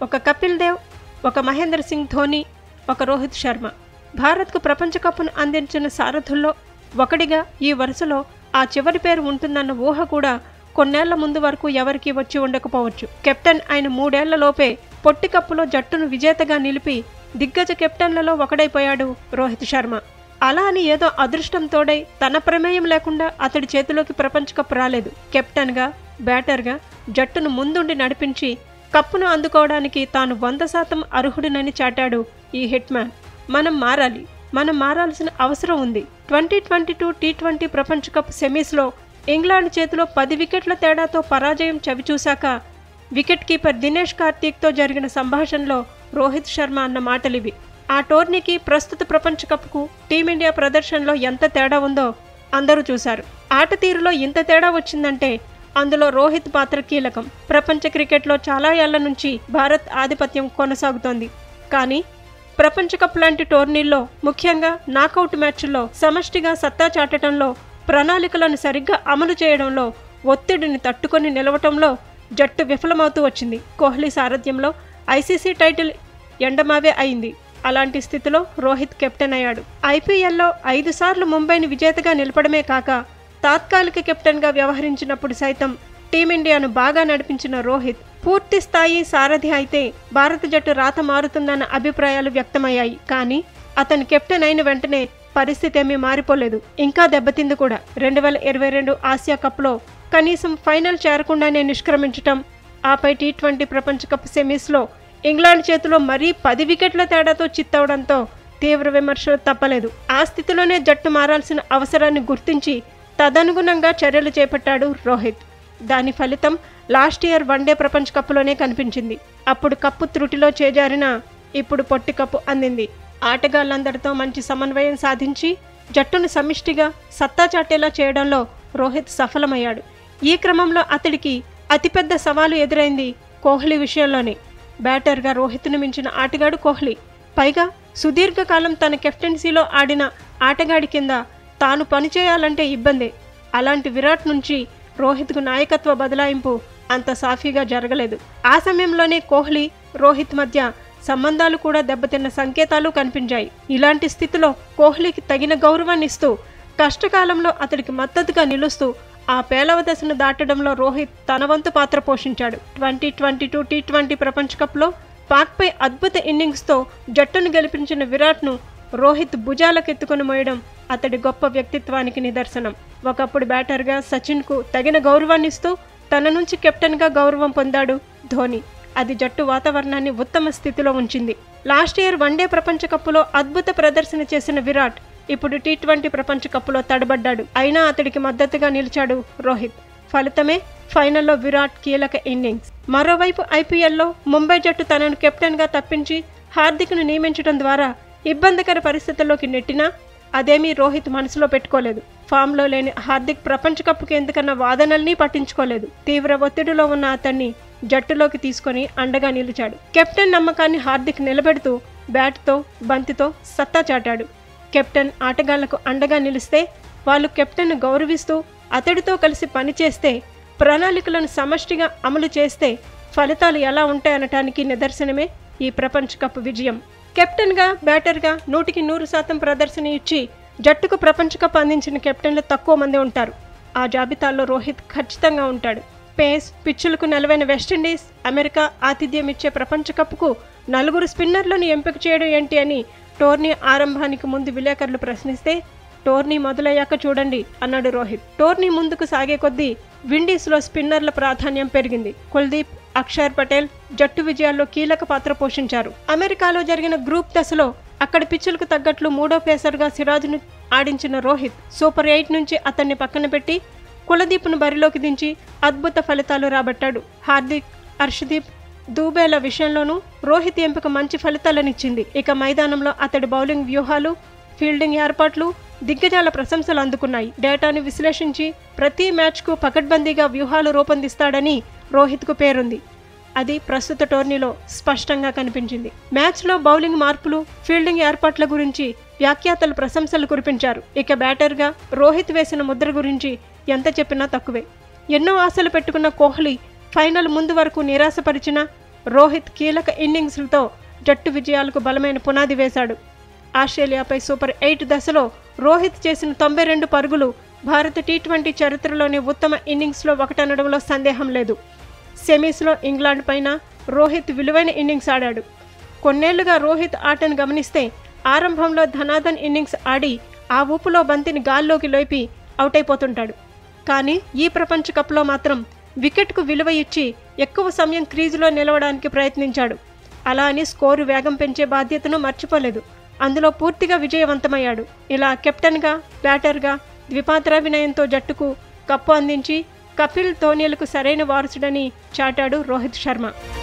ఒక కపిల్ దేవ్, ఒక మహేంద్ర సింగ్ ధోని, ఒక రోహిత్ శర్మ. భారత్కు ప్రపంచ కప్ను అందించిన సారథుల్లో ఒకడిగా ఈ వరుసలో ఆ చివరి పేరు ఉంటుందన్న ఊహ కూడా కొన్నేళ్ల ముందు వరకు ఎవరికీ వచ్చి ఉండకపోవచ్చు. కెప్టెన్ అయిన 3 ఏళ్లలోపే పొట్టి కప్పులో జట్టును విజేతగా నిలిపి దిగ్గజ కెప్టెన్లలో ఒకడైపోయాడు రోహిత్ శర్మ. అలా అని ఏదో అదృష్టం తోడై తన ప్రమేయం లేకుండా అతడి చేతిలోకి ప్రపంచ కప్ రాలేదు. కెప్టెన్గా, బ్యాటర్గా జట్టును ముందుండి నడిపించి కప్పును అందుకోవడానికి తాను 100% అర్హుడినని చాటాడు ఈ హిట్మ్యాన్. మనం మారాల్సిన అవసరం ఉంది. 2022 టీ20 ప్రపంచ కప్ సెమీస్లో ఇంగ్లాండ్ చేతిలో 10 వికెట్ల తేడాతో పరాజయం చవిచూశాక వికెట్ కీపర్ దినేష్ కార్తీక్తో జరిగిన సంభాషణలో రోహిత్ శర్మ అన్న మాటలివి. ఆ టోర్నీకి ప్రస్తుత ప్రపంచ కప్కు టీమిండియా ప్రదర్శనలో ఎంత తేడా ఉందో అందరూ చూశారు. ఆట తీరులో ఇంత తేడా వచ్చిందంటే అందులో రోహిత్ పాత్ర కీలకం. ప్రపంచ క్రికెట్లో చాలా ఏళ్ల నుంచి భారత్ ఆధిపత్యం కొనసాగుతోంది. కానీ ప్రపంచ కప్ లాంటి టోర్నీల్లో, ముఖ్యంగా నాకౌట్ మ్యాచ్ల్లో సమష్టిగా సత్తా చాటడంలో, ప్రణాళికలను సరిగ్గా అమలు చేయడంలో, ఒత్తిడిని తట్టుకొని నిలవటంలో జట్టు విఫలమవుతూ వచ్చింది. కోహ్లీ సారథ్యంలో ఐసీసీ టైటిల్ ఎండమావే అయింది. అలాంటి స్థితిలో రోహిత్ కెప్టెన్ అయ్యాడు. ఐపీఎల్లో 5 సార్లు ముంబైని విజేతగా నిలపడమే కాక తాత్కాలిక కెప్టెన్గా వ్యవహరించినప్పుడు సైతం టీమిండియాను బాగా నడిపించిన రోహిత్ పూర్తి స్థాయి సారథి అయితే భారత జట్టు రాత మారుతుందన్న అభిప్రాయాలు వ్యక్తమయ్యాయి. కానీ అతను కెప్టెన్ అయిన వెంటనే పరిస్థితి ఏమీ మారిపోలేదు, ఇంకా దెబ్బతింది కూడా. 2022 ఆసియా కప్లో కనీసం ఫైనల్ చేరకుండానే నిష్క్రమించటం, ఆపై టీ20 ప్రపంచ కప్ సెమీస్లో ఇంగ్లాండ్ చేతిలో మరీ 10 వికెట్ల తేడాతో చిత్తవడంతో తీవ్ర విమర్శలు తప్పలేదు. ఆ స్థితిలోనే జట్టు మారాల్సిన అవసరాన్ని గుర్తించి తదనుగుణంగా చర్యలు చేపట్టాడు రోహిత్. దాని ఫలితం లాస్ట్ ఇయర్ వన్డే ప్రపంచ కప్లోనే కనిపించింది. అప్పుడు కప్పు త్రుటిలో చేజారినా ఇప్పుడు పొట్టి కప్పు అందింది. ఆటగాళ్లందరితో మంచి సమన్వయం సాధించి జట్టును సమిష్టిగా సత్తా చాటేలా చేయడంలో రోహిత్ సఫలమయ్యాడు. ఈ క్రమంలో అతడికి అతిపెద్ద సవాలు ఎదురైంది కోహ్లీ విషయంలోనే. బ్యాటర్గా రోహిత్ను మించిన ఆటగాడు కోహ్లీ. పైగా సుదీర్ఘకాలం తన కెప్టెన్సీలో ఆడిన ఆటగాడి కింద తాను పనిచేయాలంటే ఇబ్బందే. అలాంటి విరాట్ నుంచి రోహిత్కు నాయకత్వ బదలాయింపు అంత సాఫీగా జరగలేదు. ఆ సమయంలోనే కోహ్లీ, రోహిత్ మధ్య సంబంధాలు కూడా దెబ్బతిన్న సంకేతాలు కనిపించాయి. ఇలాంటి స్థితిలో కోహ్లీకి తగిన గౌరవాన్ని ఇస్తూ కష్టకాలంలో అతడికి మద్దతుగా నిలుస్తూ ఆ పేలవ దశను దాటడంలో రోహిత్ తన వంతు పాత్ర పోషించాడు. 2022 టీ20 ప్రపంచ కప్లో పాక్పై అద్భుత ఇన్నింగ్స్తో జట్టును గెలిపించిన విరాట్ను రోహిత్ భుజాలకెత్తుకుని మోయడం అతడి గొప్ప వ్యక్తిత్వానికి నిదర్శనం. ఒకప్పుడు బ్యాటర్గా సచిన్కు తగిన గౌరవాన్నిస్తూ తన నుంచి కెప్టెన్గా గౌరవం పొందాడు ధోని. అది జట్టు వాతావరణాన్ని ఉత్తమ స్థితిలో ఉంచింది. లాస్ట్ ఇయర్ వన్డే ప్రపంచ కప్పులో అద్భుత ప్రదర్శన చేసిన విరాట్ ఇప్పుడు టీ20 ప్రపంచ కప్పులో తడబడ్డాడు. అయినా అతడికి మద్దతుగా నిలిచాడు రోహిత్. ఫలితమే ఫైనల్లో విరాట్ కీలక ఇన్నింగ్స్. మరోవైపు ఐపీఎల్లో ముంబై జట్టు తనను కెప్టెన్గా తప్పించి హార్దిక్ను నియమించడం ద్వారా ఇబ్బందికర పరిస్థితుల్లోకి నెట్టినా అదేమీ రోహిత్ మనసులో పెట్టుకోలేదు. ఫామ్లో లేని హార్దిక్ ప్రపంచ కప్కు ఎందుకన్న వాదనల్ని పట్టించుకోలేదు. తీవ్ర ఒత్తిడిలో ఉన్న అతన్ని జట్టులోకి తీసుకొని అండగా నిలిచాడు. కెప్టెన్ నమ్మకాన్ని హార్దిక్ నిలబెడుతూ బ్యాట్తో, బంతితో సత్తా చాటాడు. కెప్టెన్ ఆటగాళ్లకు అండగా నిలిస్తే, వాళ్ళు కెప్టెన్ను గౌరవిస్తూ అతడితో కలిసి పనిచేస్తే, ప్రణాళికలను సమష్టిగా అమలు చేస్తే ఫలితాలు ఎలా ఉంటాయనటానికి నిదర్శనమే ఈ ప్రపంచ కప్ విజయం. కెప్టెన్గా, బ్యాటర్గా 100% ప్రదర్శన ఇచ్చి జట్టుకు ప్రపంచ కప్ అందించిన కెప్టెన్లు తక్కువ మంది ఉంటారు. ఆ జాబితాలో రోహిత్ ఖచ్చితంగా ఉంటాడు. పేస్, పిచ్చులకు నెలవైన వెస్టిండీస్, అమెరికా ఆతిథ్యం ఇచ్చే ప్రపంచ కప్కు 4 స్పిన్నర్లను ఎంపిక చేయడం ఏంటి అని టోర్నీ ఆరంభానికి ముందు విలేకరులు ప్రశ్నిస్తే, టోర్నీ మొదలయ్యాక చూడండి అన్నాడు రోహిత్. టోర్నీ ముందుకు సాగే కొద్దీ విండీస్లో స్పిన్నర్ల ప్రాధాన్యం పెరిగింది. కుల్దీప్, అక్షర్ పటేల్ జట్టు విజయాల్లో కీలక పాత్ర పోషించారు. అమెరికాలో జరిగిన గ్రూప్ దశలో అక్కడి పిచ్చులకు తగ్గట్లు 3వ పేసర్గా సిరాజ్ను ఆడించిన రోహిత్ సూపర్ 8 నుంచి అతన్ని పక్కన పెట్టి కులదీప్ను బరిలోకి దించి అద్భుత ఫలితాలు రాబట్టాడు. హార్దిక్, హర్షదీప్, దూబేల విషయంలోనూ రోహిత్ ఎంపిక మంచి ఫలితాలనిచ్చింది. ఇక మైదానంలో అతడి బౌలింగ్ వ్యూహాలు, ఫీల్డింగ్ ఏర్పాట్లు దిగ్గజాల ప్రశంసలు అందుకున్నాయి. డేటాను విశ్లేషించి ప్రతి మ్యాచ్కు పకడ్బందీగా వ్యూహాలు రూపొందిస్తాడని రోహిత్కు పేరుంది. అది ప్రస్తుత టోర్నీలో స్పష్టంగా కనిపించింది. మ్యాచ్లో బౌలింగ్ మార్పులు, ఫీల్డింగ్ ఏర్పాట్ల గురించి వ్యాఖ్యాతలు ప్రశంసలు కురిపించారు. ఇక బ్యాటర్గా రోహిత్ వేసిన ముద్ర గురించి ఎంత చెప్పినా తక్కువే. ఎన్నో ఆశలు పెట్టుకున్న కోహ్లీ ఫైనల్ ముందు వరకు నిరాశపరిచినా రోహిత్ కీలక ఇన్నింగ్స్లతో జట్టు విజయాలకు బలమైన పునాది వేశాడు. ఆస్ట్రేలియాపై సూపర్ 8 దశలో రోహిత్ చేసిన 92 పరుగులు భారత టీ20 చరిత్రలోని ఉత్తమ ఇన్నింగ్స్లో ఒకటనడంలో సందేహం లేదు. సెమీస్లో ఇంగ్లాండ్ పైన రోహిత్ విలువైన ఇన్నింగ్స్ ఆడాడు. కొన్నేళ్లుగా రోహిత్ ఆటను గమనిస్తే ఆరంభంలో ధనాధన్ ఇన్నింగ్స్ ఆడి ఆ ఊపులో బంతిని గాల్లోకి లేపి అవుట్ అయిపోతుంటాడు. కానీ ఈ ప్రపంచ కప్లో మాత్రం వికెట్కు విలువ ఇచ్చి ఎక్కువ సమయం క్రీజులో నిలవడానికి ప్రయత్నించాడు. అలా అని స్కోరు వేగం పెంచే బాధ్యతను మర్చిపోలేదు. అందులో పూర్తిగా విజయవంతమయ్యాడు. ఇలా కెప్టెన్గా, బ్యాటర్గా ద్విపాత్రాభినయంతో జట్టుకు కప్పు అందించి కపిల్ ధోనీలకు సరైన వారసుడని చాటాడు రోహిత్ శర్మ.